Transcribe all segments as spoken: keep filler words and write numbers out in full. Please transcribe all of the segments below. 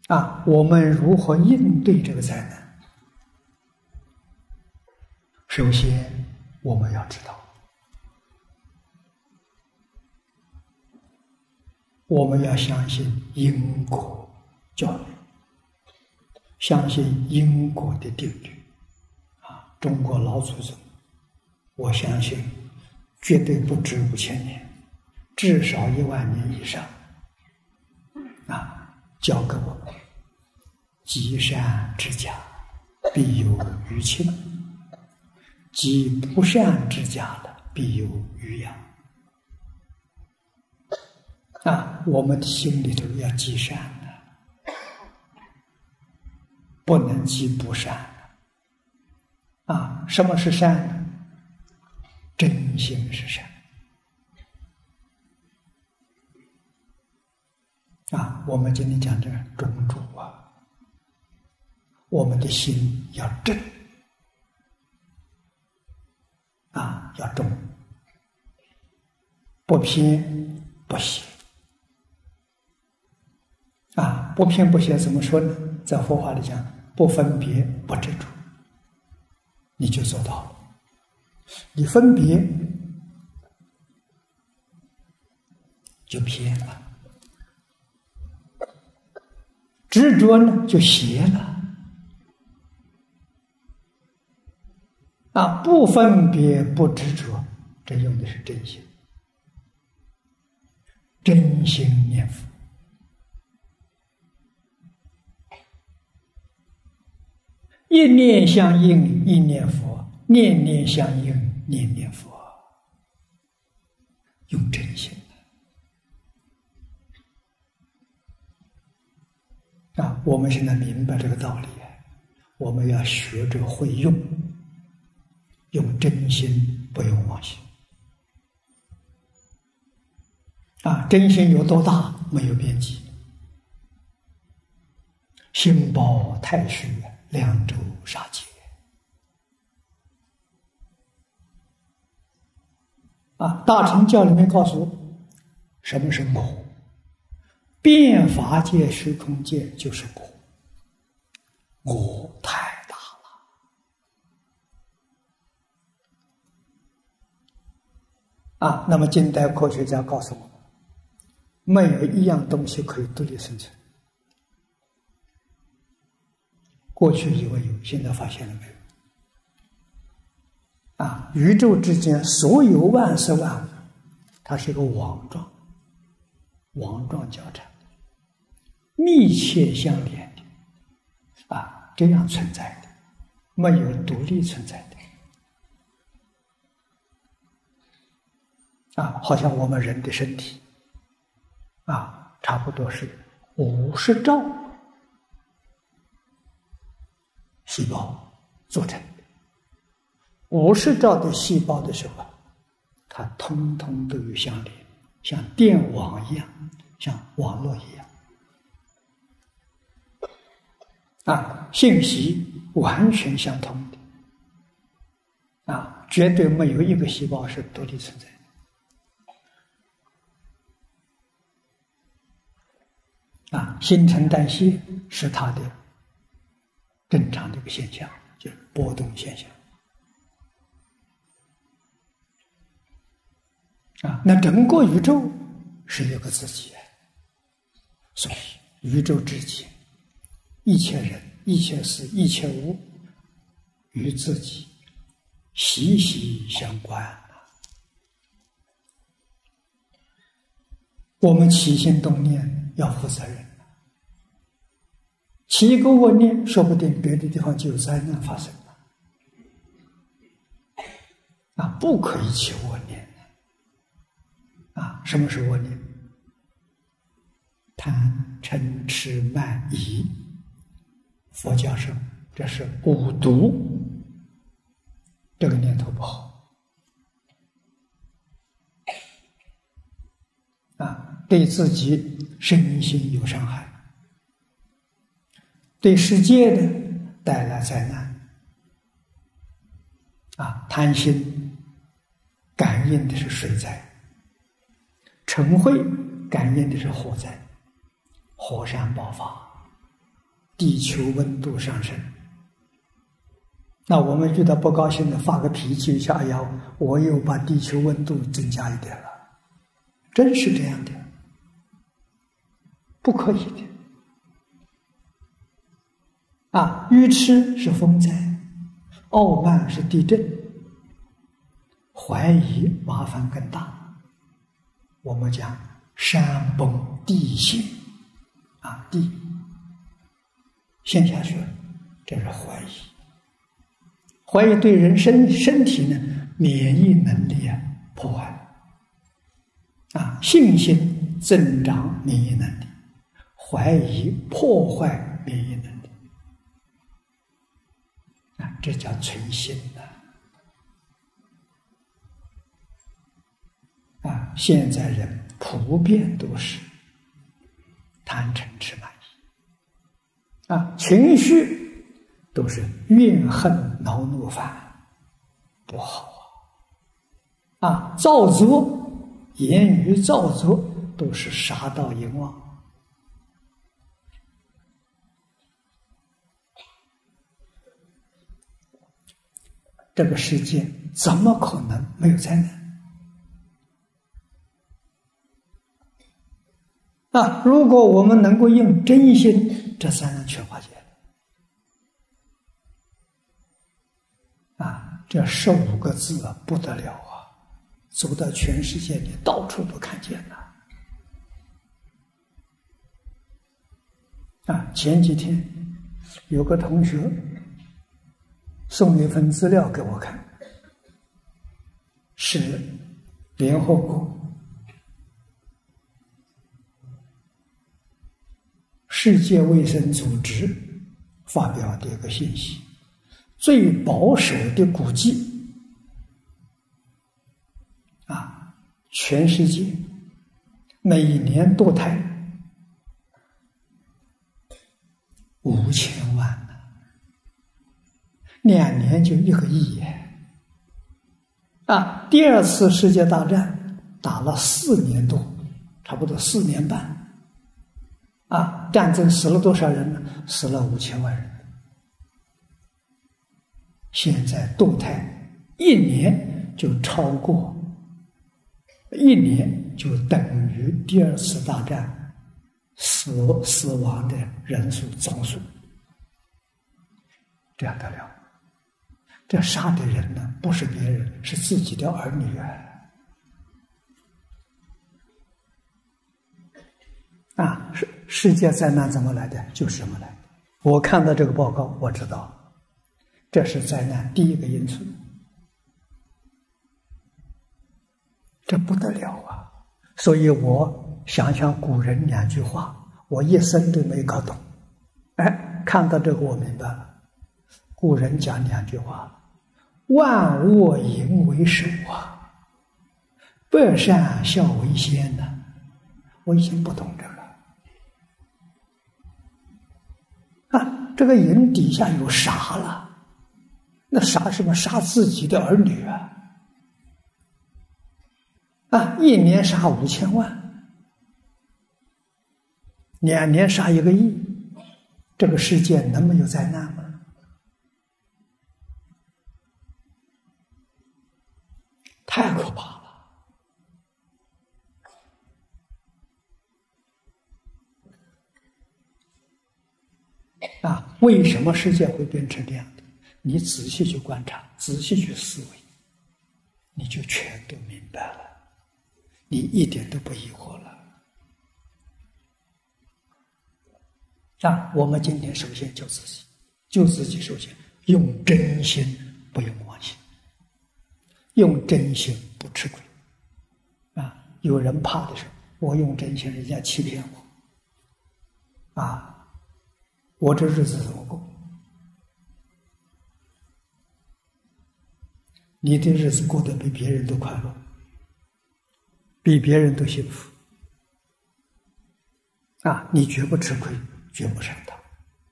啊，我们如何应对这个灾难？首先，我们要知道，我们要相信因果教育，相信因果的定律。啊，中国老祖宗，我相信绝对不止五千年，至少一万年以上。啊，教给我们：积善之家，必有余庆；积不善之家的，必有余殃。啊，我们的心里头要积善的，不能积不善的。啊，什么是善呢？真心是善。啊，我们今天讲这忠主啊，我们的心要正，啊，要忠，不偏不邪。啊，不偏不邪怎么说呢？在佛法里讲，不分别不执着，你就做到了。你分别就偏了，执着呢就邪了。啊，不分别不执着，这用的是真心，真心念佛。一念相应一念佛，念念相应念念佛，用真心啊！我们现在明白这个道理，我们要学着会用，用真心，不用妄心。啊，真心有多大？没有边际。心包太虚，两周杀劫。啊，大乘教里面告诉我，什么是我？遍法界、虚空界就是我，我太大了。啊，那么近代科学家告诉我们，没有一样东西可以独立生存。过去以为有，现在发现了没有？啊，宇宙之间所有万事万物，它是一个网状，网状交缠，密切相连的，啊，这样存在的，没有独立存在的。啊，好像我们人的身体，啊，差不多是五十兆细胞组成的。五十兆的细胞的时候，它通通都有相连，像电网一样，像网络一样。啊，信息完全相通的，啊，绝对没有一个细胞是独立存在的。啊，新陈代谢是它的正常的一个现象，就是波动现象。啊，那整个宇宙是一个自己，所以宇宙之间，一切人、一切事、一切物，与自己息息相关。我们起心动念要负责任，起一个恶念，说不定别的地方就有灾难发生了。啊，不可以起恶念。啊，什么是恶念？贪嗔痴慢疑，佛教说这是五毒，这个念头不好。啊，对自己身心有伤害，对世界呢带来灾难。啊，贪心感应的是水灾，嗔恚感应的是火灾，火山爆发。 地球温度上升。那我们遇到不高兴的，发个脾气一下，哎呀，我又把地球温度增加一点了，真是这样的，不可以的。啊，愚痴是风灾，傲慢是地震，怀疑麻烦更大。我们讲山崩地陷，啊，地陷下去了，这是怀疑。怀疑对人身身体呢免疫能力啊破坏，啊，信心增长免疫能力，怀疑破坏免疫能力，啊，这叫存心呐。啊，现在人普遍都是贪嗔痴慢疑，啊，情绪都是怨恨恼怒烦，不好啊！啊，造作，言语造作都是杀盗淫妄。这个世界怎么可能没有灾难？啊，如果我们能够用真心，这灾难全化解了。啊，这十五个字啊，不得了啊！走到全世界里，到处都看见了。啊，前几天有个同学送了一份资料给我看，是联合国世界卫生组织发表的一个信息，最保守的估计，啊，全世界每年堕胎五千万呢，两年就一个亿耶！啊，第二次世界大战打了四年多，差不多四年半。啊，战争死了多少人呢？死了五千万人。现在堕胎一年就超过，一年就等于第二次大战死死亡的人数总数，这样得了。这杀的人呢，不是别人，是自己的儿女啊！啊，世世界灾难怎么来的？就是这么来的。我看到这个报告，我知道这是灾难第一个因素，这不得了啊！所以我想想古人两句话，我一生都没搞懂。哎，看到这个我明白了。古人讲两句话：万恶淫为首啊，百善孝为先呢、啊。我已经不懂这个。啊，这个淫底下有杀了，那杀什么？杀自己的儿女啊！啊，一年杀五千万，两年杀一个亿，这个世界能没有灾难吗？太可怕了！啊，为什么世界会变成这样的？你仔细去观察，仔细去思维，你就全都明白了，你一点都不疑惑了。啊，我们今天首先救自己，救自己首先用真心，不用妄心，用真心不吃亏。啊，有人怕的是我用真心，人家欺骗我，啊。我这日子怎么过？你的日子过得比别人都快乐，比别人都幸福啊！你绝不吃亏，绝不上当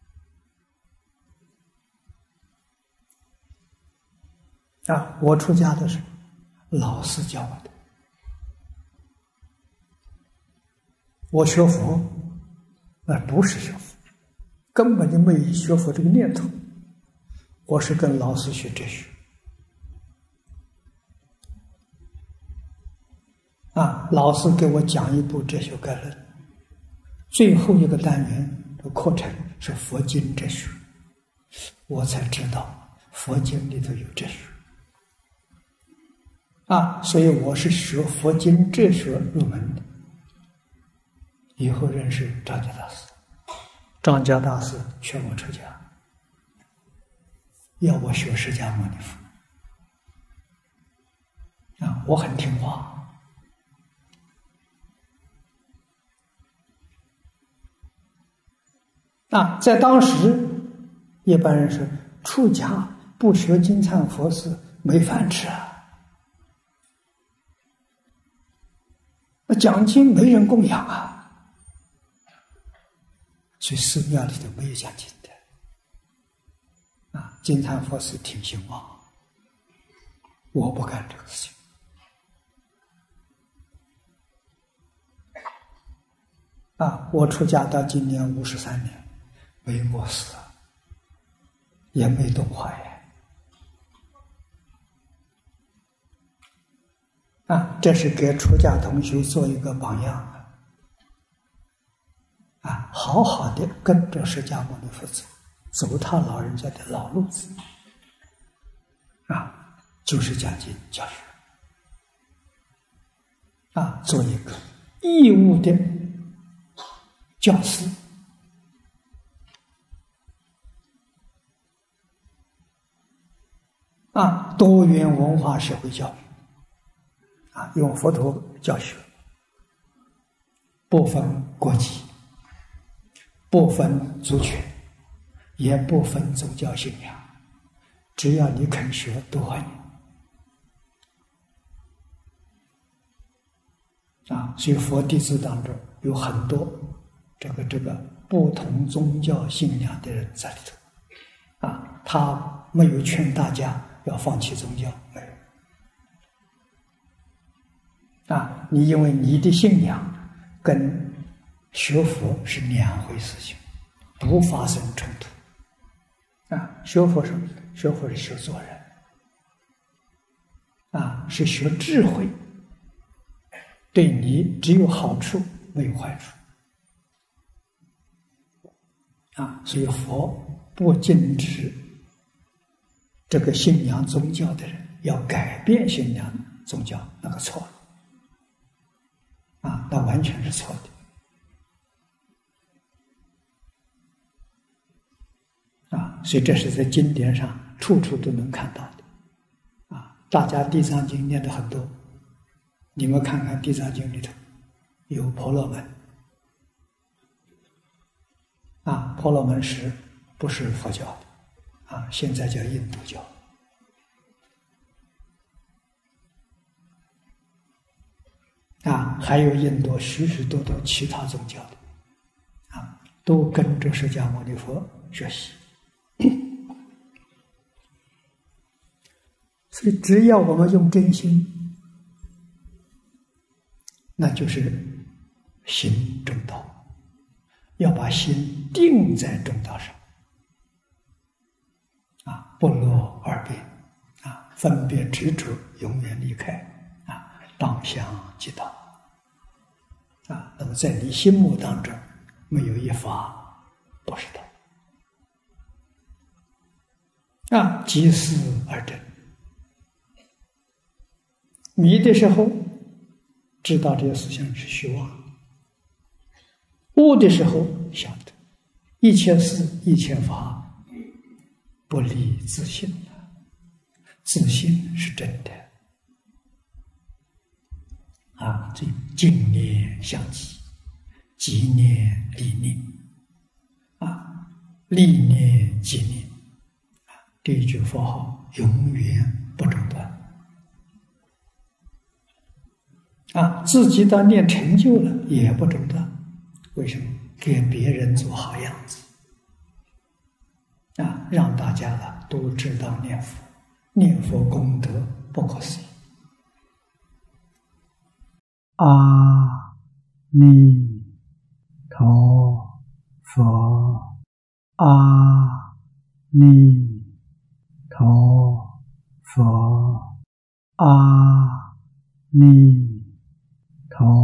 啊！我出家的时候，老师教我的。我学佛，而不是学佛。 根本就没有学佛这个念头。我是跟老师学哲学，啊，老师给我讲一部哲学概论，最后一个单元的课程是佛经哲学，我才知道佛经里头有哲学，啊，所以我是学佛经哲学入门的。以后认识张家大师，张家大师劝我出家，要我学释迦牟尼佛，啊，我很听话。啊，在当时，一般人说出家不学金忏佛事没饭吃啊，那讲经没人供养啊。所以寺庙里头没有讲经的，啊，金忏佛事挺兴旺，我不干这个事情。啊，我出家到今年五十三年，没过世，也没动坏。啊，这是给出家同学做一个榜样。啊，好好的跟着释迦牟尼佛走，走他老人家的老路子，啊，就是讲经教学，啊，做一个义务的教师，啊，多元文化社会教育，啊，用佛陀教学，不分国籍。不分族群，也不分宗教信仰，只要你肯学，都欢迎。啊，所以佛弟子当中有很多这个这个不同宗教信仰的人在里头。啊，他没有劝大家要放弃宗教，没有。啊，你因为你的信仰跟学佛是两回事情，不发生冲突。啊，学佛是学佛是学做人，啊，是学智慧，对你只有好处没有坏处。啊，所以佛不禁止这个信仰宗教的人要改变信仰宗教，那个错了。啊，那完全是错的。啊，所以这是在经典上处处都能看到的。啊，大家地藏经念的很多，你们看看地藏经里头有婆罗门。啊，婆罗门是不是佛教的？啊，现在叫印度教。啊，还有印度许许多多其他宗教的，啊，都跟着释迦牟尼佛学习。所以只要我们用真心，那就是行中道，要把心定在中道上，啊，不落二边，啊，分别执着永远离开，啊，当相即道，啊，那么在你心目当中没有一法不是道，啊，即思而真。迷的时候知道这些思想是虚妄，悟的时候晓得一切事一切法不离自性，自性是真的。啊，这净念相继，即念离念，啊，立念即念，啊，这一句佛号永远不中断。啊，自己当念成就了也不中断，为什么？给别人做好样子，啊，让大家呢都知道念佛，念佛功德不可思议。阿弥陀佛。 阿弥陀佛，阿弥陀